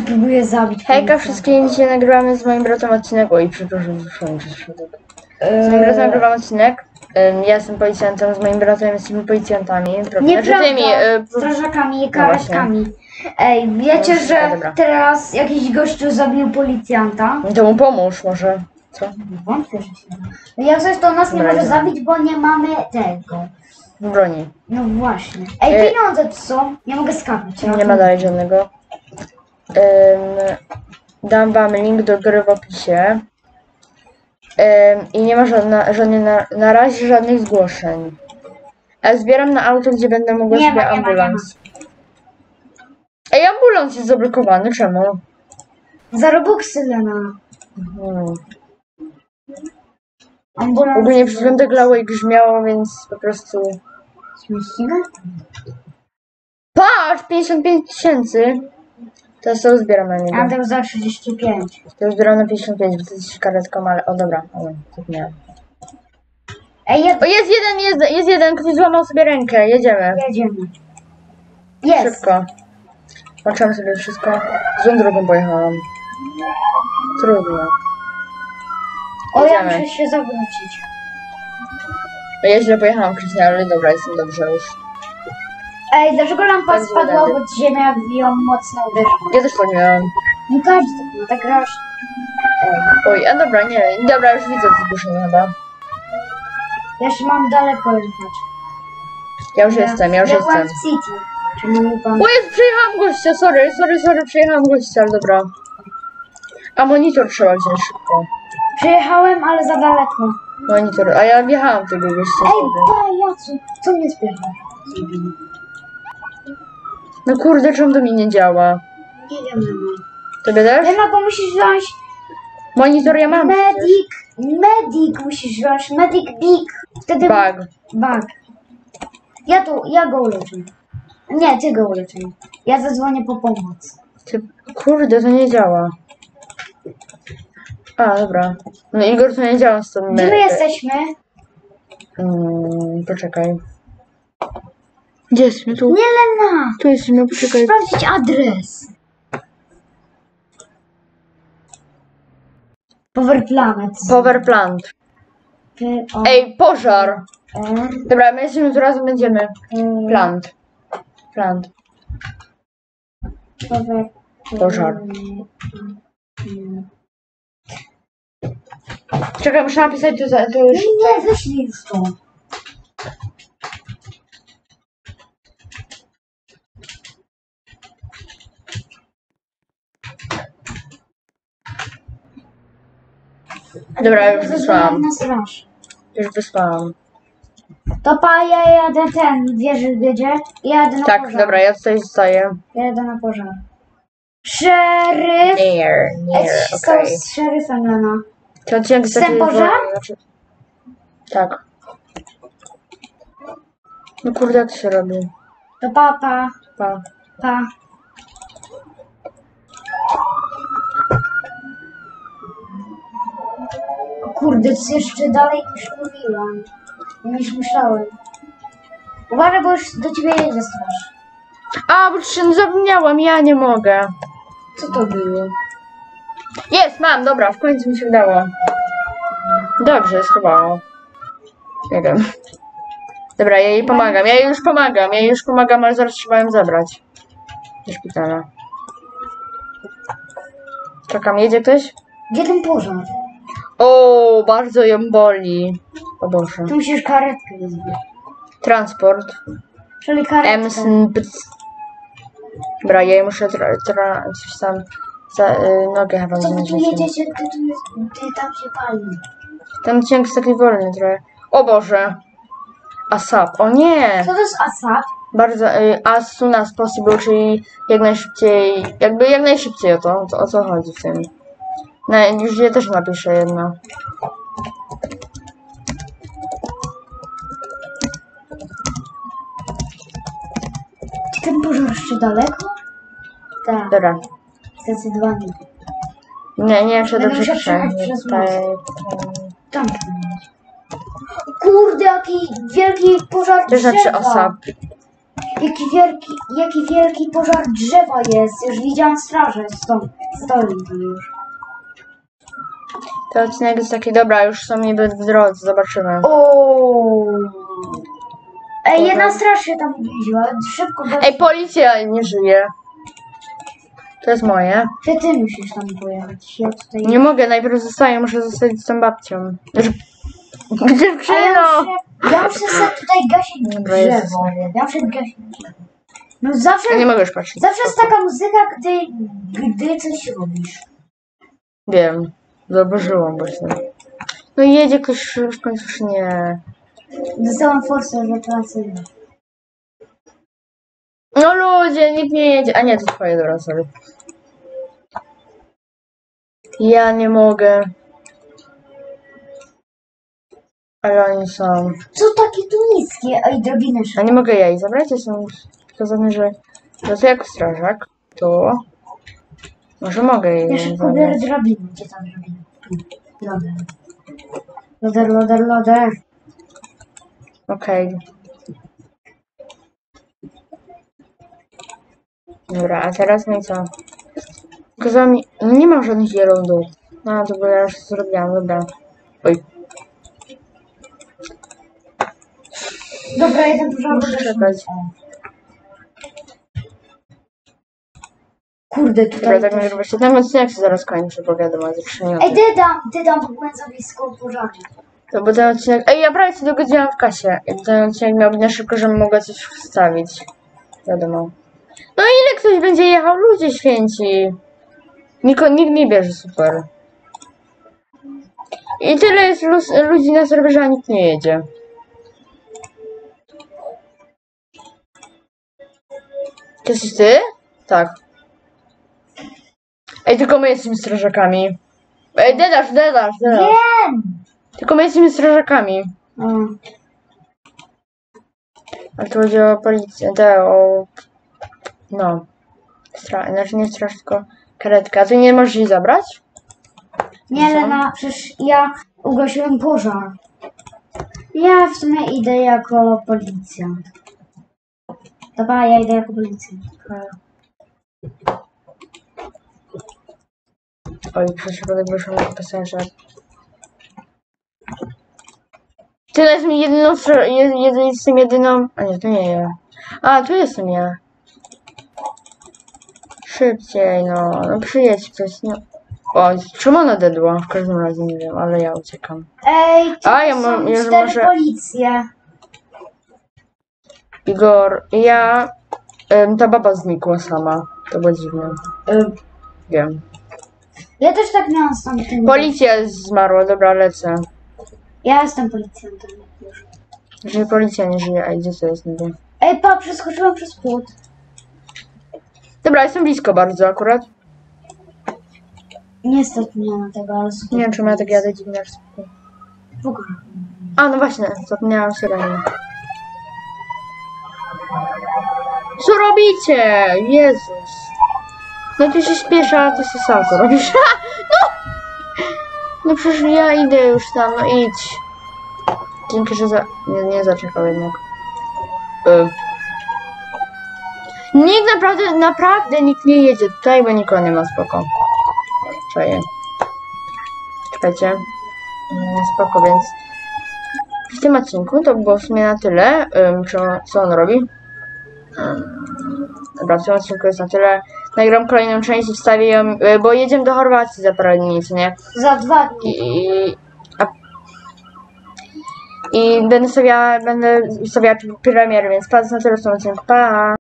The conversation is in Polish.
próbuję zabić. Hejka wszystkim, dzisiaj nagrywamy z moim bratem odcinek. Oj, przepraszam, wyszłam przez środek. Z moim bratem nagrywam odcinek. Ja jestem policjantem, z moim bratem jesteśmy policjantami. Nieprawda, strażakami i karetkami. Ej, wiecie, że teraz jakiś gościu zabił policjanta? To mu pomóż może. Co? Wątpię, że się da. Jak coś to nas nie może zabić, bo nie mamy tego. Broni. No właśnie. Ej, pieniądze tu są. Nie mogę skapać. Nie ma dalej żadnego. Dam wam link do gry w opisie. I nie ma na razie żadnych zgłoszeń. Ale zbieram na auto, gdzie będę mogła sobie ambulans. Ej, ambulans jest zablokowany, czemu? Za Robuxy, Lena. Ambulans. Ogólnie przez chwilę glało i grzmiało, więc po prostu... Śmieszne? Patrz! 55 000! Teraz to zbieram na niego. A to za 35. To zbieram na 55, bo to jest karetką, ale... O dobra, zapomniałam. Ej, O, jest jeden, ktoś złamał sobie rękę, jedziemy. Jest. Szybko. Patrzymy sobie wszystko. Złą drogą pojechałam. Trudno. O, ja muszę się zawrócić. Ja źle pojechałam wcześniej, ale dobra, jestem dobrze już. Ej, dlaczego lampa spadła pod ziemię, jak ją mocno uderzyła? Ja też tak miałam. No każdy tak ma, tak grasz. Oj, a dobra, nie. Dobra, już widzę to zgłoszenie chyba. Ja jeszcze mam daleko jechać. Ja już jestem. W City. O jest, przejechałam gościa, sorry, przejechałam gościa, ale dobra. A monitor trzeba wziąć szybko. Przejechałem, ale za daleko. Monitor, a ja wjechałam tego gościa. Ej, pajacu, co mnie spiecha? No kurde, czemu to mi nie działa? Nie wiem, Tobie też? Lena, bo musisz wziąć... Monitor ja mam. Medic musisz wziąć, Medic Big. Wtedy... Bug. Ja go uleczę. Nie, ty go uleczę. Ja zadzwonię po pomoc. Kurde, to nie działa. A, dobra. No Igor, to nie działa z tym. Gdzie my jesteśmy? Poczekaj. Gdzie jesteśmy? Tu? Nie, Lena! Tu jesteśmy, poczekaj. Sprawdzić adres. Power Plant. Ej, pożar! Dobra, my jesteśmy tu razem, będziemy. Plant. Pożar. Czekaj, muszę napisać to już. Nie, wyślij już to. Dobra, już wysłałam. To ja jadę wieży wiedzie. Jadę na pożar. Dobra, ja tutaj zostaję. Jadę na pożar. Szeryf! Okej. Z szeryfem, Lena. Czy odcinek Ten pożar? Tak. No kurde, jak to się robi? To pa. O kurde, to jest jeszcze dalej niż mówiłam. Niż myślałem. Uważaj, bo już do ciebie jedzie straż. A, bo się zapomniałam, ja nie mogę. Co to było? Jest, mam, dobra, w końcu mi się udało. Dobrze, schowało. Nie wiem. Dobra, ja jej pomagam, ja jej już pomagam, ale zaraz trzeba ją zabrać. Do szpitala. Czekam, jedzie ktoś? Gdzie ten pożar? O, bardzo ją boli. O Boże. Tu musisz karetkę wezwać. Transport. Czyli karetkę. Dobra, ja jej muszę coś tam nogę chyba co wy tu jedziecie? Ty tam się pali. Ten odcinek jest taki wolny trochę. O Boże. ASAP. O nie! Co to jest ASAP? Bardzo as soon as possible, czyli jak najszybciej, jak najszybciej o co chodzi w tym. No, już ja też napiszę jedno. Ten pożar jeszcze daleko? Tak. Dobra. Zdecydowanie. Nie, jeszcze dobrze piszę. Tam. Kurde, jaki wielki pożar To znaczy ASAP. Jaki wielki pożar drzewa jest. Już widziałam strażę, stoi tu już. Ten odcinek jest taki, dobra, już są niby w drodze, zobaczymy. O. Ej, jedna straż się tam uwięziła. Szybko go... Ej, policja nie żyje. To jest moje. Ty musisz tam pojechać. Ja tutaj... Nie mogę, najpierw zostaję, muszę zostać z tą babcią. Dziewczyno! Ja muszę sobie tutaj gasić Dobra, jest. drzewo. Ja muszę gasić drzewo. No zawsze... Ja nie mogę już patrzeć. Zawsze jest taka muzyka, gdy coś robisz. Wiem. Zauważyłam właśnie. No i jedzie ktoś w końcu, już nie. Dostałam forsę ewakuacyjną. No ludzie, nikt nie jedzie. A nie, to twoje, dobra, sorry. Ja nie mogę. Ale oni są. Co takie tu niskie? Ej, drabiny A nie mogę jej zabrać, jestem skazany, że... No to jako strażak, to... Może mogę jej Ja szybko biorę zabrać. drabinę. Gdzie tam drabina? Tu. Loder. Loder. Okej. Dobra, a teraz no i co? Kazała mi... No nie mam żadnych jelondów. No to bo ja już zrobiłam, dobra. Oj. Dobra, jeden pożar. Muszę czekać. Kurde, Dobra, tutaj tak też... mi właśnie ten odcinek się zaraz kończy, bo wiadomo, za 3 minuty. Ej, ty dam za blisko pożaru. To bo ten odcinek... Ej, ja prawie się dogodziłam w kasie. I ten odcinek miał być na szybko, żebym mogła coś wstawić. Wiadomo. No ile ktoś będzie jechał? Ludzie święci. Nikt nie bierze, super. I tyle jest ludzi na serwerze, a nikt nie jedzie. To jesteś ty? Tak. Ej, tylko my jesteśmy strażakami. Ej, dedasz. Wiem! Tylko my jesteśmy strażakami. Mm. Ale tu chodzi o policję, no. Znaczy nie straż, tylko karetka. A ty nie możesz jej zabrać? Nie, Co? Lena, przecież ja ugasiłem pożar. Ja w sumie idę jako policjant. Dobra, ja idę jako policjant. Oj, przez przypadek wyszłam jako pasażer. Ty jest mi jestem jedyną... A nie, to nie ja. A, tu jestem ja. Szybciej, no przyjedź ktoś, no. O, czemu ona dedła? W każdym razie nie wiem, ale ja uciekam. Ej, to A, ja są mam- już 4 może- policje. Igor, ta baba znikła sama. To było dziwne. Wiem. Ja też tak miałam z tamtym. Policja zmarła, dobra, lecę. Ja jestem policjantem już. Jeżeli policja nie żyje, a gdzie to jest niby? Ej, przeskoczyłam przez płot. Dobra, jestem blisko bardzo akurat. Niestety nie na tego, ale super. Nie wiem, czemu ja tak jadę dziwnie. W ogóle. A, no właśnie, zapomniałam syreny. Co robicie? Jezus. No ty się śpiesza, a ty się salko robisz. No! No przecież ja idę już tam, no idź. Dzięki, że nie zaczekał jednak. Nikt naprawdę nikt nie jedzie tutaj, bo nikogo nie ma, spoko. Czaję. Czekajcie. Spoko, więc w tym odcinku to było w sumie na tyle. Co on robi? Dobra, w tym odcinku jest na tyle. Nagram kolejną część i wstawię ją, bo jedziemy do Chorwacji za parę dni, co nie? Za 2 dni. I będę stawiała premiery, więc patrz na tyle w tym odcinku. Pa!